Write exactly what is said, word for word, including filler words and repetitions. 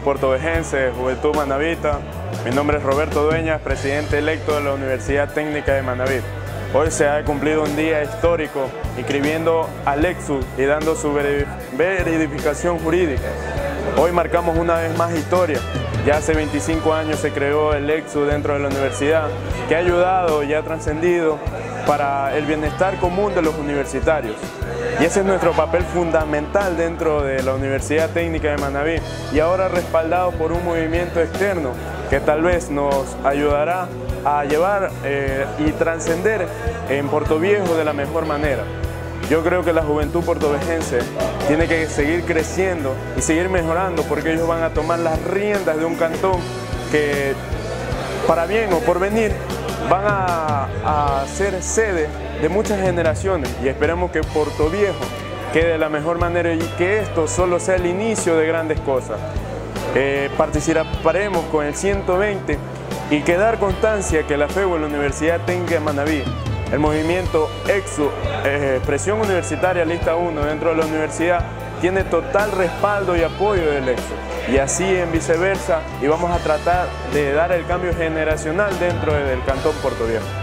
portovejense, Juventud Manabita. Mi nombre es Roberto Dueñas, presidente electo de la Universidad Técnica de Manabí. Hoy se ha cumplido un día histórico inscribiendo al Lexus y dando su verificación jurídica. Hoy marcamos una vez más historia. Ya hace veinticinco años se creó el Lexus dentro de la universidad, que ha ayudado y ha trascendido para el bienestar común de los universitarios. Y ese es nuestro papel fundamental dentro de la Universidad Técnica de Manabí, y ahora respaldado por un movimiento externo que tal vez nos ayudará a llevar eh, y trascender en Portoviejo de la mejor manera. Yo creo que la juventud portovejense tiene que seguir creciendo y seguir mejorando, porque ellos van a tomar las riendas de un cantón que, para bien o por venir, van a, a ser sede de muchas generaciones, y esperemos que Portoviejo quede de la mejor manera y que esto solo sea el inicio de grandes cosas. Eh, participaremos con el ciento veinte y quedar constancia que la FEU en la Universidad Técnica de Manabí, el movimiento EXU, eh, Expresión Universitaria Lista uno dentro de la universidad, tiene total respaldo y apoyo del EXU, y así en viceversa, y vamos a tratar de dar el cambio generacional dentro del Cantón Portoviejo.